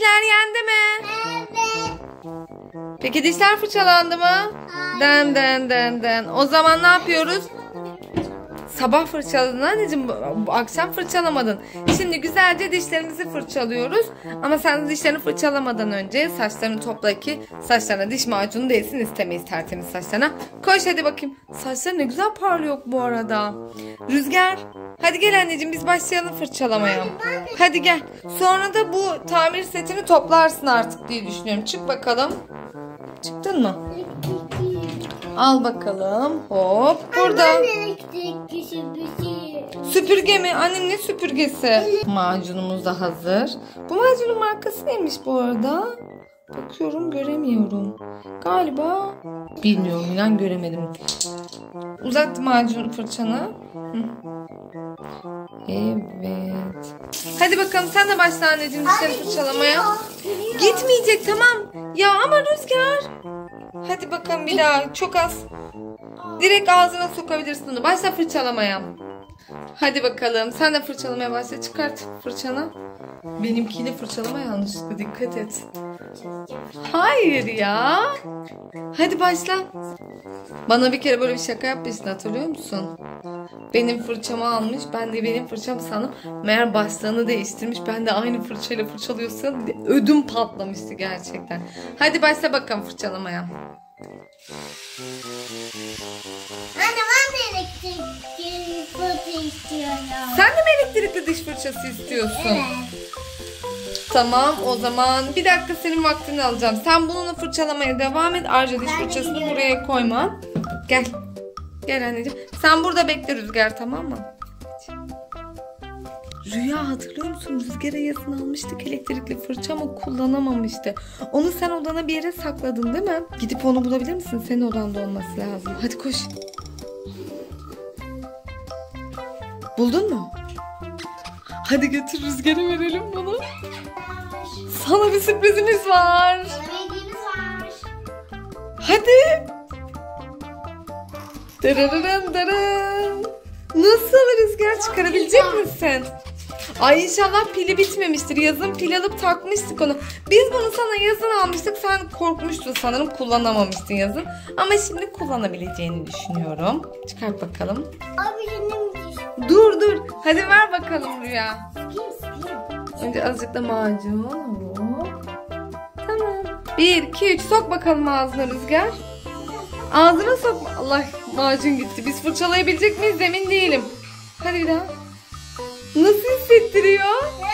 Kekikler yendi mi? Evet. Peki dişler fırçalandı mı? Den den den den. O zaman ne yapıyoruz? Sabah fırçaladın anneciğim, bu akşam fırçalamadın. Şimdi güzelce dişlerimizi fırçalıyoruz. Ama sen dişlerini fırçalamadan önce saçlarını topla ki saçlarına diş macunu değsin, istemeyiz tertemiz saçlarına. Koş hadi bakayım. Saçları ne güzel parlıyor bu arada. Rüzgar, hadi gel anneciğim, biz başlayalım fırçalamaya. Hadi gel. Sonra da bu tamir setini toplarsın artık diye düşünüyorum. Çık bakalım. Çıktın mı? Al bakalım. Hop burada. Süpürge mi? Anne ne süpürgesi? Macunumuz da hazır. Bu macunun markası neymiş bu arada? Bakıyorum, göremiyorum. Galiba bilmiyorum, inan göremedim. Uzat macun fırçanı. Hı. Evet. Hadi bakalım sen de başla anneciğim dişleri fırçalamaya. Gitmeyecek, tamam. Ya ama Rüzgar. Hadi bakalım bir daha, çok az. Direkt ağzına sokabilirsin onu. Başla fırçalamaya. Hadi bakalım sen de fırçalamaya başla. Çıkart fırçanı. Benimkini fırçalama yanlışlıkla, dikkat et. Hayır ya. Hadi başla. Bana bir kere böyle bir şaka yapmıştın, hatırlıyor musun? Benim fırçamı almış, ben de benim fırçam sandım. Meğer başlığını değiştirmiş. Ben de aynı fırçayla fırçalıyorsam ödüm patlamıştı gerçekten. Hadi başla bakalım fırçalamaya. Anne ben de elektrikli fırça istiyorum. Sen de mi elektrikli diş fırçası istiyorsun? Evet. Tamam, o zaman bir dakika senin vaktini alacağım. Sen bununla fırçalamaya devam et. Ayrıca diş Ben fırçasını gidiyorum. buraya koyma. Gel. Gel anneciğim. Sen burada bekle Rüzgar, tamam mı? Rüya, hatırlıyor musun? Rüzgar'a yazın almıştık elektrikli fırça ama kullanamamıştı. Onu sen odana bir yere sakladın değil mi? Gidip onu bulabilir misin? Senin odanda olması lazım. Hadi koş. Buldun mu? Hadi götür Rüzgar'a verelim bunu. Sana bir sürprizimiz var. Hediyemiz var. Hadi. Darararın darın. Nasıl Rüzgar, çıkarabilecek misin? Ay inşallah pili bitmemiştir. Yazın pil alıp takmıştık onu. Biz bunu sana yazın almıştık. Sen korkmuştun sanırım, kullanamamıştın yazın. Ama şimdi kullanabileceğini düşünüyorum. Çıkart bakalım. Abi benim Dur dur. Hadi ver bakalım Rüya. dişim. Önce azıcık da macun. Tamam. 1, 2, 3 sok bakalım ağzına Rüzgar. Ağzına sok. Allah, macun gitti. Biz fırçalayabilecek miyiz emin değilim. Hadi bir daha. Nasıl hissettiriyor?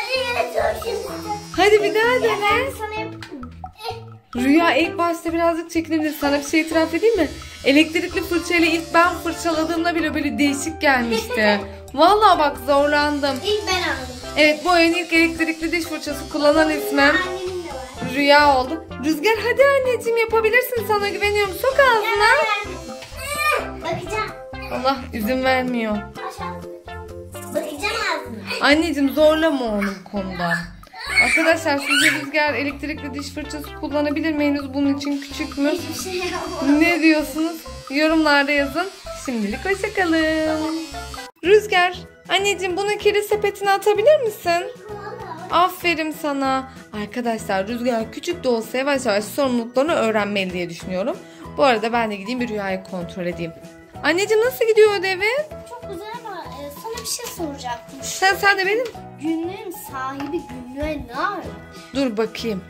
Hadi bir daha dene. Ben sana yapayım. Rüya ilk başta birazcık çekinebilir. Sana bir şey itiraf edeyim mi? Elektrikli fırçayla ilk ben fırçaladığımda bile böyle değişik gelmişti. Vallahi bak, zorlandım. İlk ben aldım. Evet, bu oyun ilk elektrikli diş fırçası kullanan ismim Annemin de var. Rüya oldu. Rüzgar hadi anneciğim, yapabilirsin, sana güveniyorum. Sok ağzına. Bakacağım. Allah izin vermiyor. Aşağı. Bakacağım ağzına. Anneciğim zorlama onu bu konuda. Arkadaşlar sizce Rüzgar elektrikli diş fırçası kullanabilir mi? Henüz bunun için küçük mü? Hiçbir şey yapmadım. Ne diyorsunuz? Yorumlarda yazın. Şimdilik hoşçakalın. Rüzgar, anneciğim bunu kirli sepetine atabilir misin? Aferin sana. Arkadaşlar Rüzgar küçük de olsa yavaş yavaş sorumluluklarını öğrenmeli diye düşünüyorum. Bu arada ben de gideyim bir Rüyayı kontrol edeyim. Anneciğim nasıl gidiyor ödevin? Çok güzel ama sana bir şey soracaktım. Sen de benim. Günlüğün sahibi günlüğe ne yapıyor? Dur bakayım.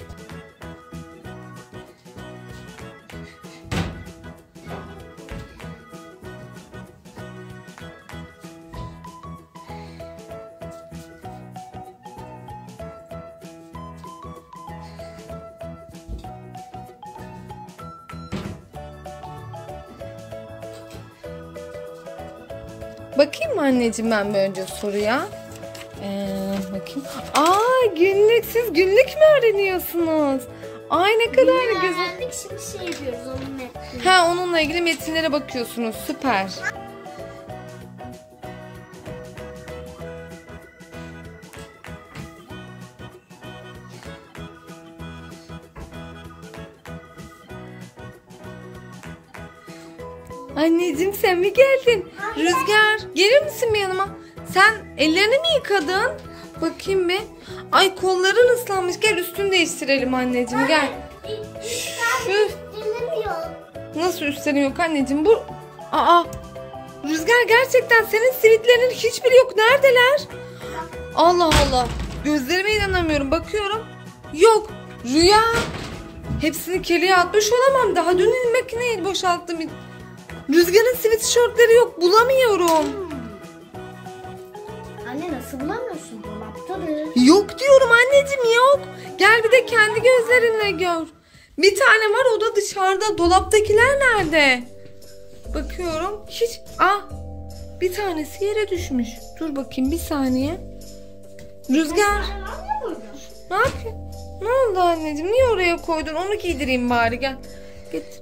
Bakayım mı anneciğim ben bir önce soruya? Bakayım. Aa, günlük, siz günlük mü öğreniyorsunuz? Ay ne kadar güzel. Öğrendik, şimdi şey yapıyoruz onun metnini. Ha, onunla ilgili metinlere bakıyorsunuz. Süper. Anneciğim sen mi geldin? Rüzgar gelir misin bir yanıma? Sen ellerini mi yıkadın? Bakayım bir. Ay kolların ıslanmış. Gel üstünü değiştirelim anneciğim gel. Üf. Nasıl üstlerin yok anneciğim bu? Aa. Rüzgar gerçekten senin sivitlerinin hiçbiri yok. Neredeler? Allah Allah. Gözlerime inanamıyorum. Bakıyorum. Yok. Rüya. Hepsini keliğe atmış olamam. Daha dün makineyi boşalttım. Rüzgar'ın sivit şortları yok. Bulamıyorum. Anne nasıl bulamıyorsun? Dolaptadır. Yok diyorum anneciğim yok. Gel bir de kendi gözlerinle gör. Bir tane var o da dışarıda. Dolaptakiler nerede? Bakıyorum. Hiç. Bir tanesi yere düşmüş. Dur bakayım bir saniye. Rüzgar. Ne yapıyorsun? Ne oldu anneciğim? Niye oraya koydun? Onu giydireyim bari gel. Getir.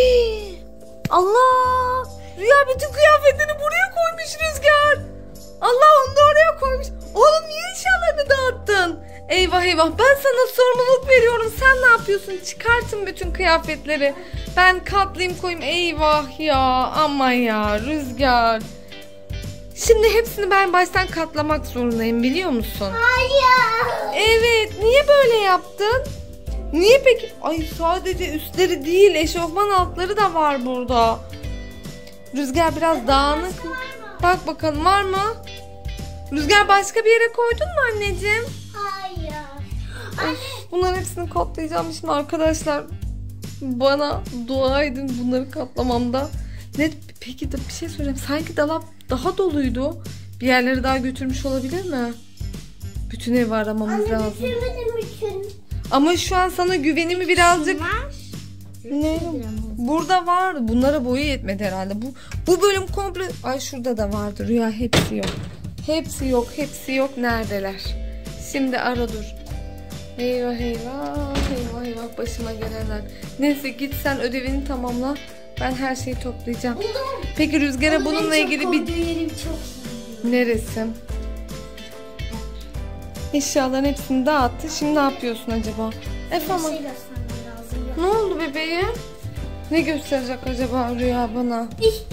Allah! Rüya bütün kıyafetlerini buraya koymuş Rüzgar. Allah onu da oraya koymuş. Oğlum niye eşyalarını dağıttın? Eyvah eyvah ben sana sorumluluk veriyorum. Sen ne yapıyorsun? Çıkartın bütün kıyafetleri. Ben katlayayım koyayım. Eyvah ya aman ya Rüzgar. Şimdi hepsini ben baştan katlamak zorundayım biliyor musun? Hayır. Evet niye böyle yaptın? Niye peki? Ay sadece üstleri değil eşofman altları da var burada. Rüzgar biraz dağınık. Bak bakalım var mı? Rüzgar başka bir yere koydun mu anneciğim? Hayır. Bunların hepsini katlayacağım şimdi arkadaşlar. Bana dua edin bunları katlamamda. Ne peki de bir şey söyleyeyim. Sanki dolap daha doluydu. Bir yerleri daha götürmüş olabilir mi? Bütün evi aramamız lazım. Bütün. Ama şu an sana güvenimi birazcık... Ne? Burada var. Bunlara boyu yetmedi herhalde. Bu bölüm komple... Ay şurada da vardı. Rüya hepsi yok. Hepsi yok. Hepsi yok. Neredeler? Şimdi ara dur. Eyvah eyvah. Eyvah eyvah başıma gelenler. Neyse git sen ödevini tamamla. Ben her şeyi toplayacağım. Buldum. Peki Rüzgar'a bununla ilgili bir... Yerim çok iyi. Neresi? Eşyaların hepsini dağıttı. Şimdi ne yapıyorsun acaba? Efendim? Bir şey göstermem lazım. Ne oldu bebeğim? Ne gösterecek acaba Rüya bana? İşte.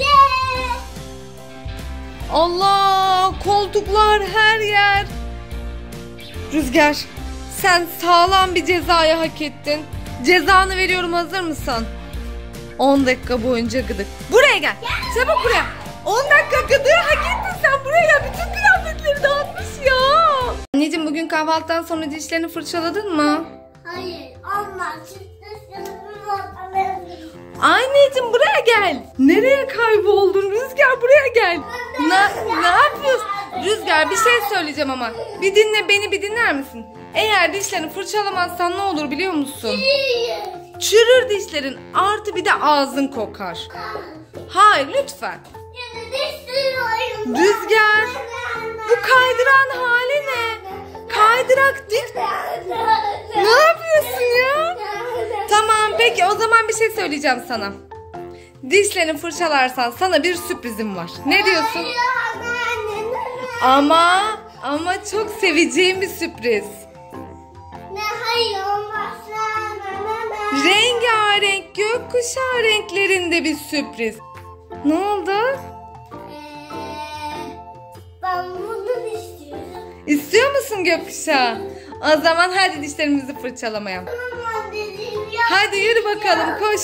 Allah! Koltuklar her yer. Rüzgar, sen sağlam bir cezayı hak ettin. Cezanı veriyorum, hazır mısın? 10 dakika boyunca gıdık. Buraya gel. Çabuk buraya. 10 dakika gıdığı hak ettin sen, buraya gel. Bütün kıyafetleri dağıtmış ya. Anneciğim bugün kahvaltıdan sonra dişlerini fırçaladın mı? Hayır. Olmaz. Anneciğim buraya gel. Nereye kayboldun Rüzgar, buraya gel. Ne yapıyorsun? Rüzgar bir şey söyleyeceğim ama. Bir dinle beni, bir dinler misin? Eğer dişlerini fırçalamazsan ne olur biliyor musun? Çürür dişlerin, artı bir de ağzın kokar. Hayır lütfen. Rüzgar, bu kaydıran hali ne? Kaydırak dik. Ne yapıyorsun ya? Tamam peki o zaman bir şey söyleyeceğim sana. Dişlerini fırçalarsan sana bir sürprizim var. Ne diyorsun? Ama çok seveceğim bir sürpriz. Rengarenk gökkuşağı renklerinde bir sürpriz. Ne oldu? Ben bunu istiyorum. İstiyor musun gökkuşağı? O zaman hadi dişlerimizi fırçalamaya. Hadi yürü bakalım koş.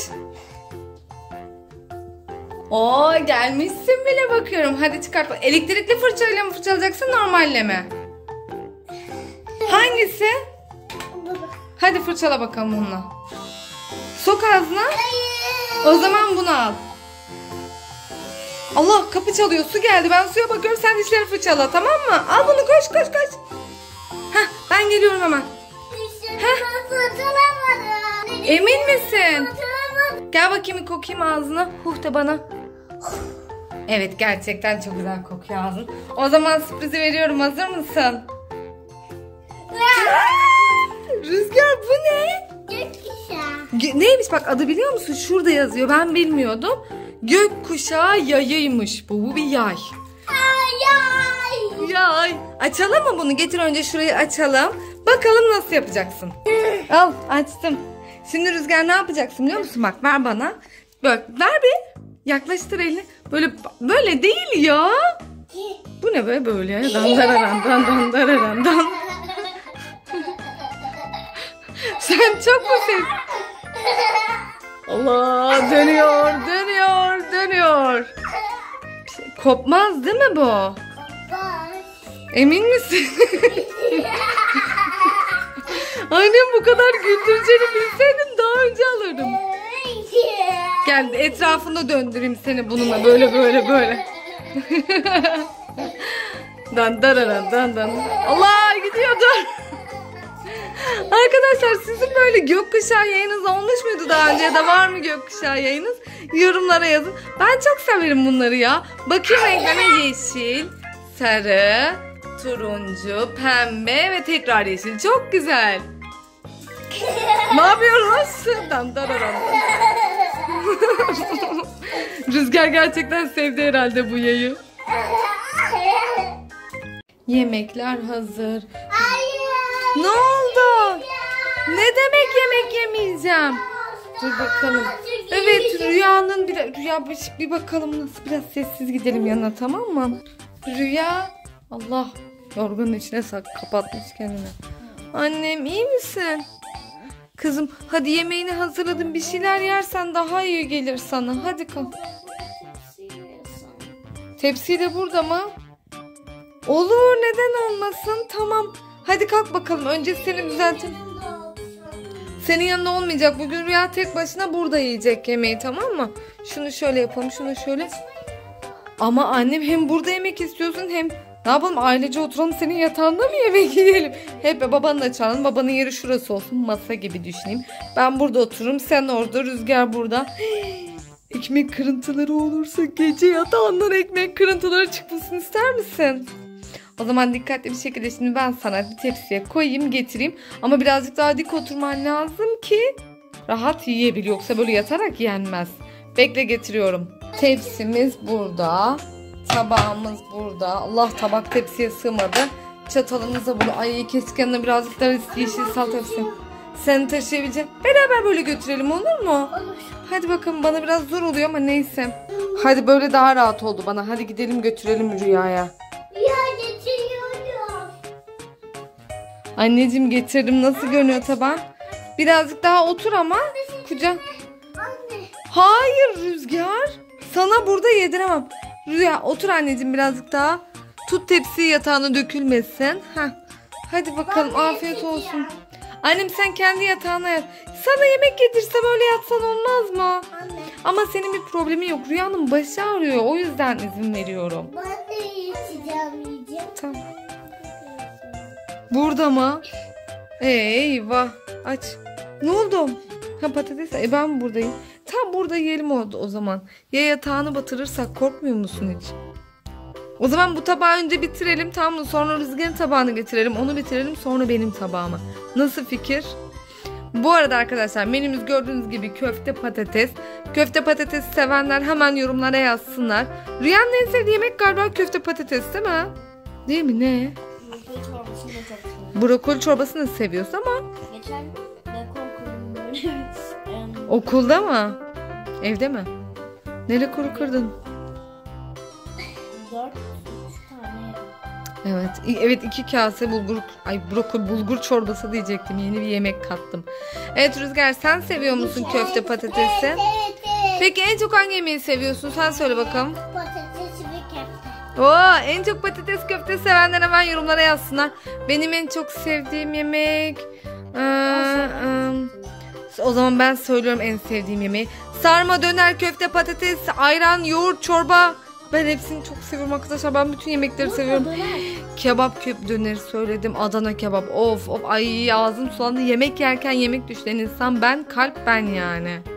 Oo gelmişsin bile bakıyorum. Hadi çıkart. Elektrikli fırçayla mı fırçalayacaksın normalle mi? Hangisi? Hadi fırçala bakalım onunla. Sok ağzına. O zaman bunu al. Allah kapı çalıyor, su geldi, ben suya bakıyorum, sen dişlerini fırçala, tamam mı? Al bunu, koş koş koş. Heh, ben geliyorum hemen. Emin misin? Gel bakayım, kokayım ağzına. Huh de bana. Evet gerçekten çok güzel kokuyor ağzın. O zaman sürprizi veriyorum, hazır mısın? Rüzgar bu ne? Neymiş bak, adı biliyor musun? Şurada yazıyor, ben bilmiyordum. Gökkuşağı yayıymış. Bu bir yay. Yay. Açalım mı bunu? Getir önce şurayı açalım. Bakalım nasıl yapacaksın. Al açtım. Şimdi Rüzgar ne yapacaksın biliyor musun? Bak ver bana. Böyle, ver bir. Yaklaştır elini. Böyle değil ya. Bu ne böyle? Dan. Sen çok mu sev? Allah, dönüyor. Kopmaz değil mi bu? Bak. Emin misin? Annem bu kadar güldüreceğini bilseydim daha önce alırdım. Gel etrafında döndüreyim seni bununla böyle. Dan. Allah, gidiyor, dur. Arkadaşlar sizin böyle gökkuşağı yayınınız olmuş muydu daha önce ya da var mı gökkuşağı yayınız? Yorumlara yazın. Ben çok severim bunları ya. Bakayım renklerine: yeşil, sarı, turuncu, pembe ve tekrar yeşil. Çok güzel. Ne yapıyoruz? Rüzgar gerçekten sevdi herhalde bu yayı. Yemekler hazır. Ne oldu? Ne demek yemek yemeyeceğim? Dur bakalım. Evet, Rüya'nın bir bakalım nasıl, biraz sessiz gidelim yanına, tamam mı? Rüya, Allah, yorganın içine kapatmış kendini. Annem iyi misin? Kızım hadi, yemeğini hazırladım, bir şeyler yersen daha iyi gelir sana. Hadi kalk. Tepsi de burada mı? Olur, neden olmasın, tamam. Hadi kalk bakalım, önce seni düzeltin. Senin yanında olmayacak bugün, Rüya tek başına burada yiyecek yemeği, tamam mı? Şunu şöyle yapalım, şunu şöyle. Ama annem, hem burada yemek istiyorsun hem ne yapalım, ailece oturalım senin yatağında mı yemek yiyelim? Hep babanı da çağıralım, babanın yeri şurası olsun, masa gibi düşüneyim. Ben burada otururum, sen orada, Rüzgar burada. Ekmek kırıntıları olursa gece yatağından ekmek kırıntıları çıkmasını ister misin? O zaman dikkatli bir şekilde şimdi ben sana bir tepsiye koyayım, getireyim. Ama birazcık daha dik oturman lazım ki rahat yiyebil. Yoksa böyle yatarak yenmez. Bekle, getiriyorum. Tepsimiz burada. Tabağımız burada. Allah, tabak tepsiye sığmadı. Çatalımız da burada. Ay, kesik yanına birazcık daha yeşil salata yapsın. Sen taşıyabileceksin. Beraber böyle götürelim, olur mu? Olur. Hadi bakalım, bana biraz zor oluyor ama neyse. Hadi, böyle daha rahat oldu bana. Hadi gidelim, götürelim Rüya'ya. Ya getiriyorum. Anneciğim getirdim. Nasıl görünüyor taban? Birazcık daha otur ama. Kucak. Anne. Hayır Rüzgar. Sana burada yediremem. Rüya otur anneciğim birazcık daha. Tut tepsiyi, yatağına dökülmesin. Heh. Hadi bakalım, afiyet olsun. Annem sen kendi yatağına yat. Sana yemek yedirsem öyle yatsan olmaz mı? Anne. Ama senin bir problemin yok. Rüyanın başı ağrıyor. O yüzden izin veriyorum. Ben de yiyeceğim. Tamam. Burada mı? Eyvah. Aç. Ne oldu? Ha, patates. Ben buradayım. Tam burada yiyelim o zaman. Ya yatağını batırırsak korkmuyor musun hiç? O zaman bu tabağı önce bitirelim, tamam mı? Sonra Rüzgar'ın tabağını getirelim. Onu bitirelim, sonra benim tabağımı. Nasıl fikir? Bu arada arkadaşlar, menümüz gördüğünüz gibi köfte patates. Köfte patates sevenler hemen yorumlara yazsınlar. Rüyanın en sevdiği yemek galiba köfte patates, değil mi? Değil mi, ne? Brokoli çorbasını da çok seviyorum. Brokoli çorbasını seviyorsun ama. Geçen rekor kurdum böyle. Okulda mı? Evde mi? Ne rekoru kırdın? 4 tane. Evet 2 kase bulgur çorbası diyecektim. Yeni bir yemek kattım. Evet Rüzgar, sen seviyor musun köfte patatesi? Evet. Peki en çok hangi yemeği seviyorsun? Sen söyle bakalım. Patates ve köfte. Oo, en çok patates köfte sevenler hemen yorumlara yazsınlar. Benim en çok sevdiğim yemek. O zaman ben söylüyorum en sevdiğim yemeği. Sarma, döner, köfte, patates, ayran, yoğurt, çorba. Ben hepsini çok seviyorum arkadaşlar. Ben bütün yemekleri seviyorum. Kebap döneri söyledim. Adana kebap. Of ay, ağzım sulandı. Yemek yerken yemek düşleyen insan ben. Kalp ben yani.